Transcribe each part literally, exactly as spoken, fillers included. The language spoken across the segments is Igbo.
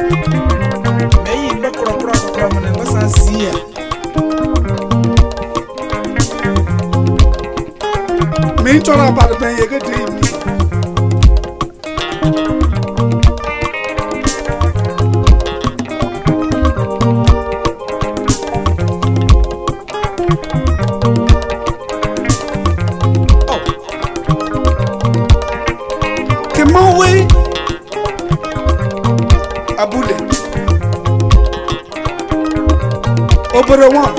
May you look for a problem and was I see it. Me talk about the thing you could do. Over one.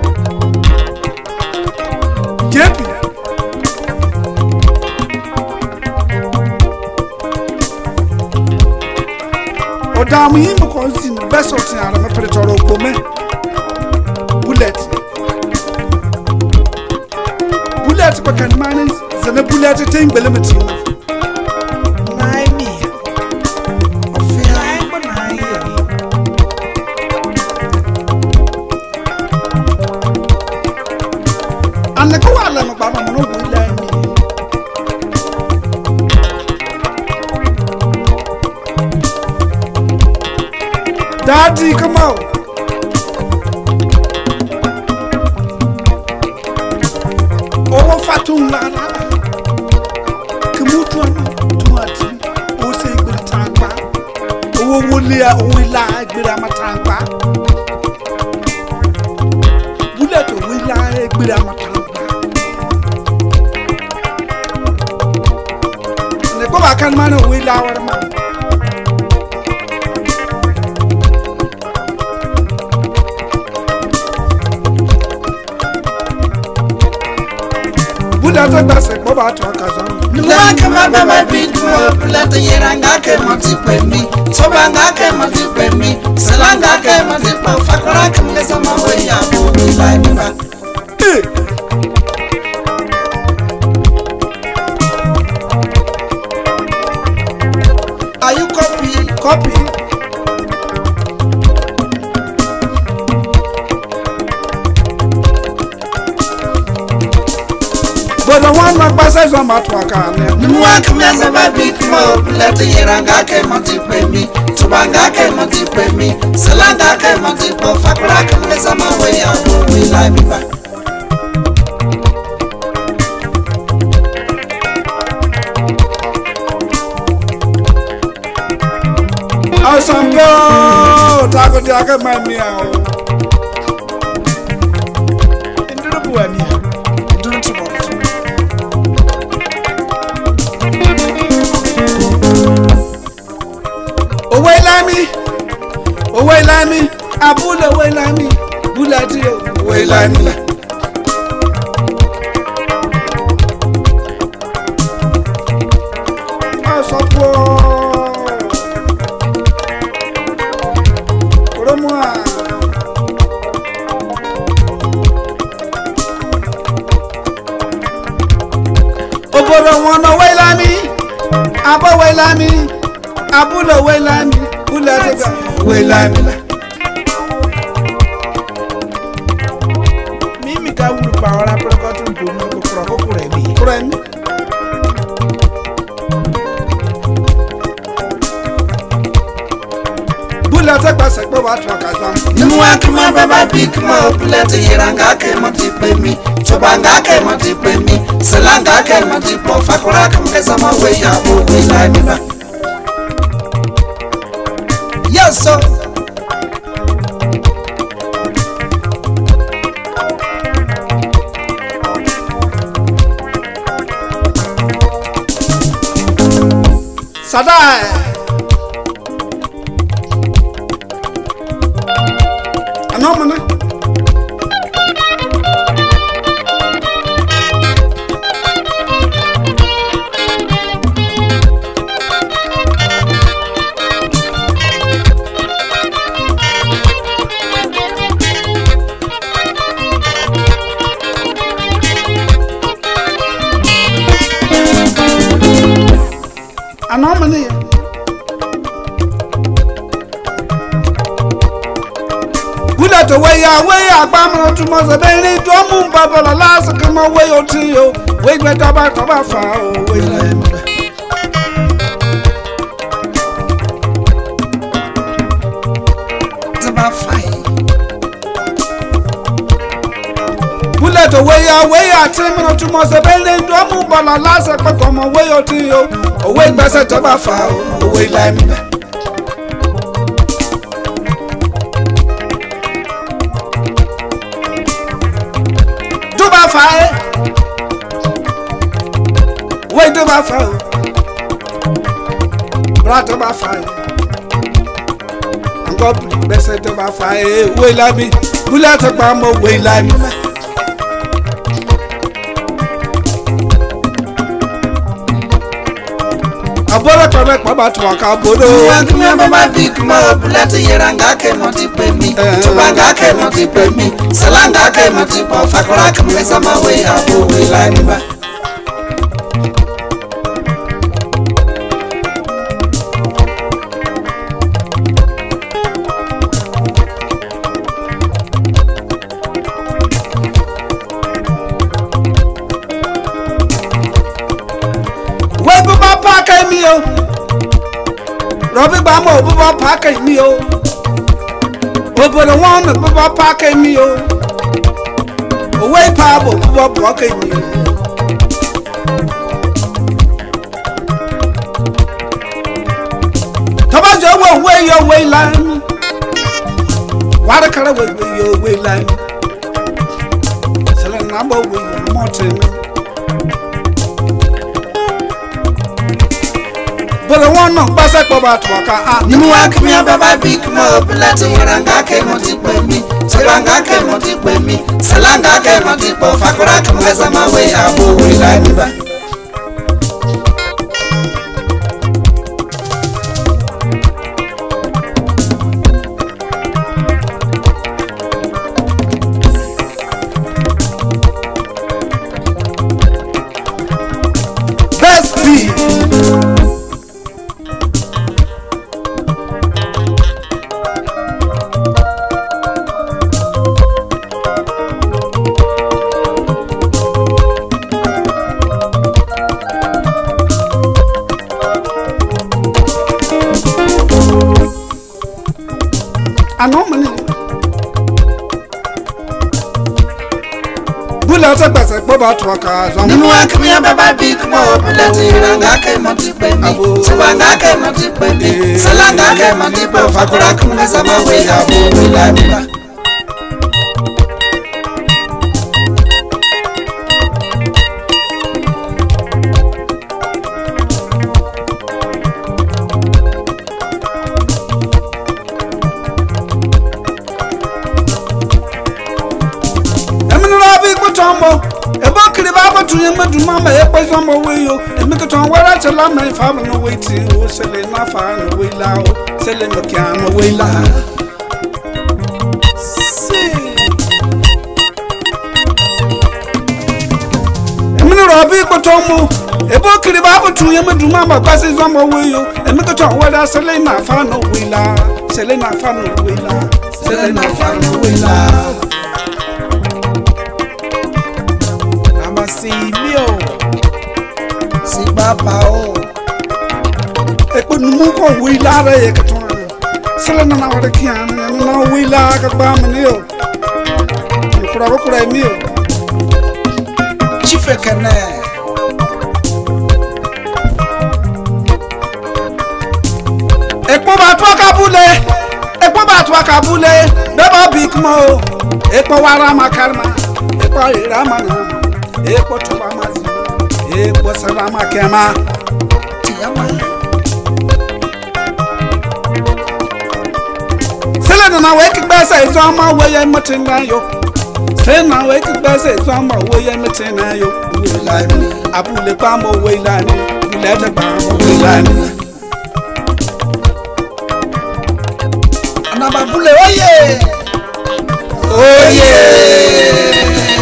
J P. Odamu yimu konsi ni best of thing arame pretoro bome. Bullet. Bullet kwa kanmani zane bullet ting belemeti. Naimi. Ofia kwa naimi. And the koala no baba no will learn me. Daddy, come out. Oh, Fatum Lana. Kamutu Tuati. Oh, say good tanpa. Oh, Wulia, oh, we lie, good amatanpa. Bullet, we lie, good amatanpa. I can't man away our man. Buddha does a Boba to a cousin. No one can have my beat more. Let the Yeranga came on zip me. So Banga came on zip me. Salanga came on zip of Fakra can get some away. I will be like that. Are you copy? Copy. But the one that passes on my track, no one can mess up a big mob. Let the Yeranga came on to pay me. Tobanga came on to pay me. Salanga came on to pay Fakra can get some away. I will be like me back. Asambo, taco taco mania. Into the buani. Do it tomorrow. Away lami, away lami, abula away lami, bulati away lami. Asambo. Oboro wana wailami, aba wailami, abula wailami, bula wailami. Mimi ka ulu pawara prokotu mpuno kuproko kuremi. Kuremi. Bula takwa sekwe watu wakazam. Nwa kama baba big mo, bula te yeranga ke matipe mi. Tobanga ke matipe mi. Salanga ke matipo fakura kameza mawe ya buwe la niba. Yes sir. Sadai. Anomana. Anomana. To way away, I bam to Mozambique, Domu, Babala, last come away or to you. Wait, wait, about about far away. na fine. Bullet away away at him and to most of the drum, but a last a come away or to you. Away better to my foul, away like me. Do my fire. Wait to my fire. Brought to my fire. I'm going better to my fire. Way like me. Bullet a bomb away like me. Abora correct baba to waka bodo. Wangu me baba big mob. Let yeranga ke moti pe mi. Tubanga ke moti pe mi. Salanga ke moti po. Fakura ke mwesa mawe abu we la niba. Robbie Bamo, Baba Parker, me, oh. Over the one that Baba Parker, me, oh. Away, Pablo, Baba Parker, me. Tomato, away your way line. What a color will be your way line. Selling number with your mountain. But I want no pass up about Waka. You walk me up by big mob, letting Ranga came on tip with me. Salanga came on tip with me. Salanga came on tip of Fakura to mess my way up. We like me. Best be. Bullet a better Boba to Waka. You walk me up by big mob, letting Ranga came on tip with me. Tubanga came on tip with me. Salanga came on tip of Fakura to mess my way up. We like me. A book in the Bible to him, but Mamma, a poison away, and make it on where I tell my family no way to selling my fire away loud, selling the can away loud. See, a minute of big Potomo, a book in the Bible to him, and Mamma passes on my way, and make it on where I selling my fire away loud, selling my fire away loud, selling my fire away loud. See me, oh, see Papa, oh, they couldn't move on. We lie a caton, selling an hour the can, and now we like a bomb and ill. You could have a meal. Chief can a poba to a cabule, a poba to a cabule, never big mo, a powarama karma, a powarama. Epo tuba mazi, epo salama kema, tiyama. Sele na weki basa izoma weye mutina yo. Sele na weki basa izoma weye mutina yo. Wilani, abule pamo wilani, wilete pamo wilani. Anababule oye, oye.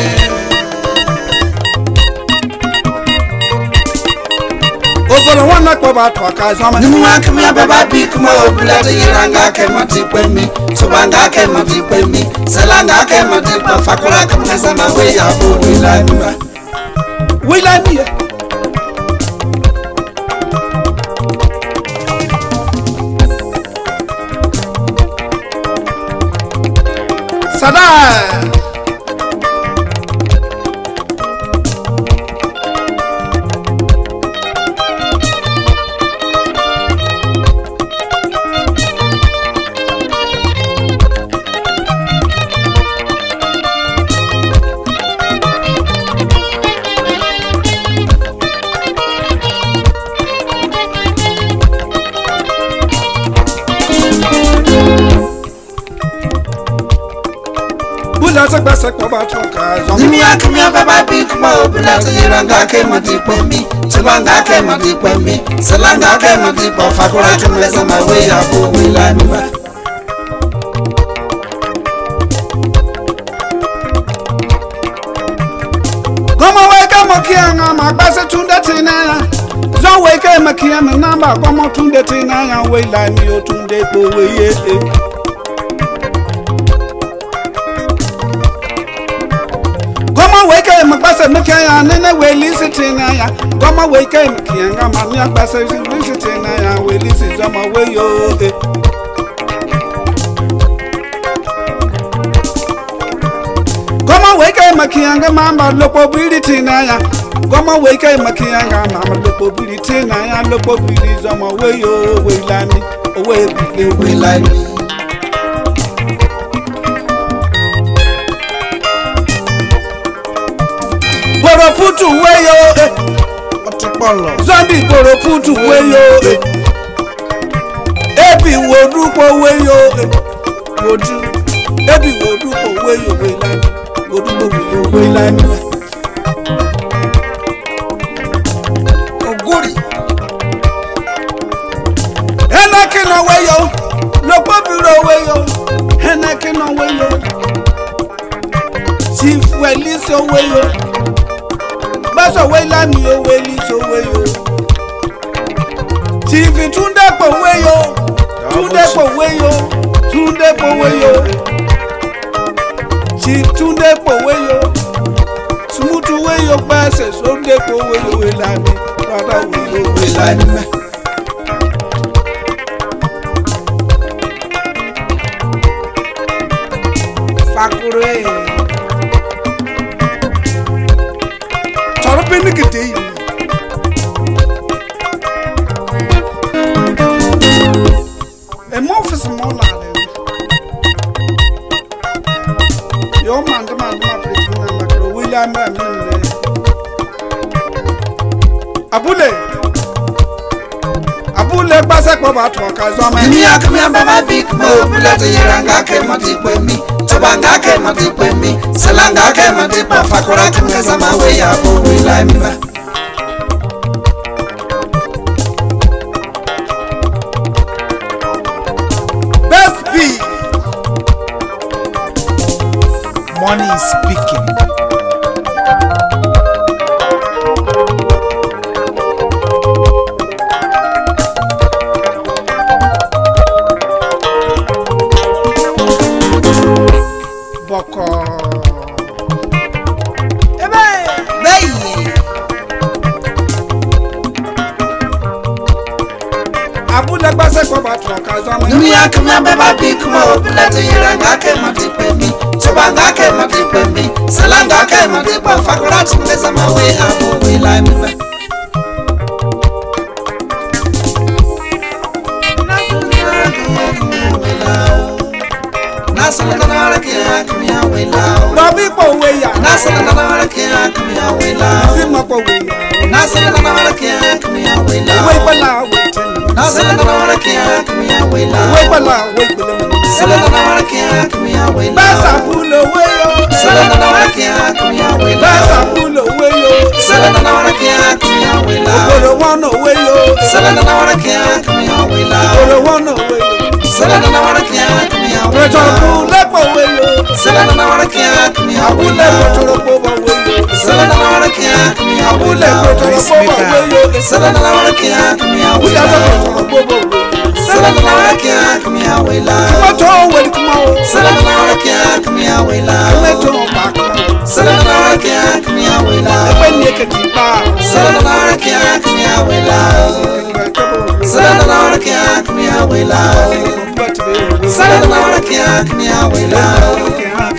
Over one like Baba Twaka, you walk me up by big mob, letting Ranga came on tip with me. Tubanga came on tip with me. Salanga came on tip of Fakura to mess my way up. We like me. We like me. Sada. That's a best about Nimia Kamia Baba Big Mob, Natiranga came at it for me, Salanga came at it for me, Salanga came at it for Fakura to mess on my way up, who will I move? Come away, come on, my bassett to the Tina. Don't wake up, Makiam, and number, come on to the Tina, and wait like me or two days away. Wake up, my bass and Macan, and away listen to Naya. Come away, came Kian, my bass and listen to Naya, we listen on my way. Come away, came Makianga, Mamma, Lopability Naya. Come away, came Makianga, Mamma, Lopability Naya, Lopability on my way. Oh, we like me, away, we like me. Boro putu weyo eh. Zombie boro putu weyo eh. Ebi wodupo weyo eh. Wodu Ebi wodupo weyo weylani Wodupo weyo weylani Oguri Henake no weyo Lopo biro weyo Henake no weyo Chief Weliso weyo Baso way la mi o we li so we yo. Chief Tunde po we yo. Tunde po we yo. Tunde po we yo. Chief Tunde po we yo. Sumutu we yo pase so de po we yo we la mi. Baba we yo we la mi. Fakure. Penny get day. A more for some more land. Your man, the man, my place, William Abule Abule Basak Baba Twaka. Nimia Kamia Baba Big Mob, Natiranga came at it for me. Tabanga came at it for me, Salanga came at it for Fakura to mess on my way up, who will I move? Best B. Money is speaking. Nimia Kamia Baba Big Mob, Natiranga came at it for me, Tabanga came at it for me, Salanga came at it for Fakura to mess on my way up, who will I move? Nasalana Kia Kamia Willa, Bobby Bowie, Nasalana Kia Kamia Willa, Zimapo, Nasalana Kia Kamia Willa, Wipala, waiting, Nasalana Kia Kamia Willa, Wipala, waiting, Salana Kia Kamia Willa, Basa Pulo, Wayo, Salana Kia Kamia Willa, Basa Pulo, Wayo, Salana Kia Kamia Willa, Orowana, Wayo, Salana Kia Kamia Willa, Orowana, Wayo, Salana Kia Kamia Reto Willa, Pulepo, Wayo, Salana Kia Kamia Abule, Willa, Reto Wayo, Salana Kia Kamia Abule, Willa, Reto Wayo, Salana Kia Kamia Willa, Salana Kia Kamia Willa, Mato, welcome, Salana Kia Kamia Willa, Leto, Mark, Salana Kia Kamia Willa, when you can keep out, Salana Kia Kamia Willa, Salana Kia Kamia Willa, Salana Kia Kamia Willa,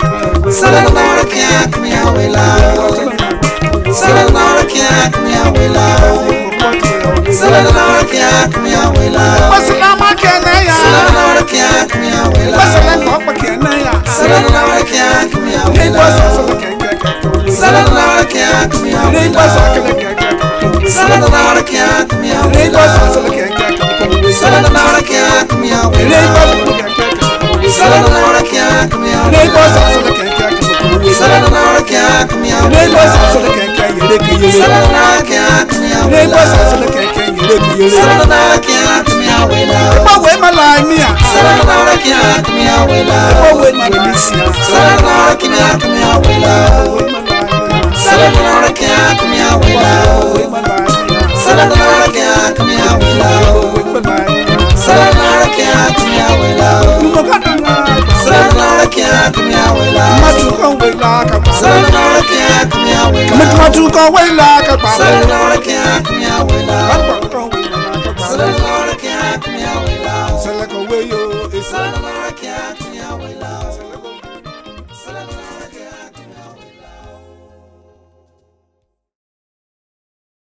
Salanora can't me away loud. Salanora can't me away loud. Salanora can't me away loud. Basalama kenaya. Salanora can't me away loud. Basalama kenaya. Salanora can't me away loud. Salanora can't me away loud. Salanora can't me away loud. Salanora can't me away loud. Salanora can't me away loud. Salanora can't me away loud. Salanora can't me away loud. Salanora can't me away loud. Ipa we malania. Salanora can't me away loud. Ipa we malisia. Salanora can't me away loud. Salanora can't me away loud. Salanora can't me away loud. Salanora can't me away loud. Salanora can't me away loud. Matuka we la ka. Salanora can't me away loud. Matuka we la ka. Salanora can't me away loud.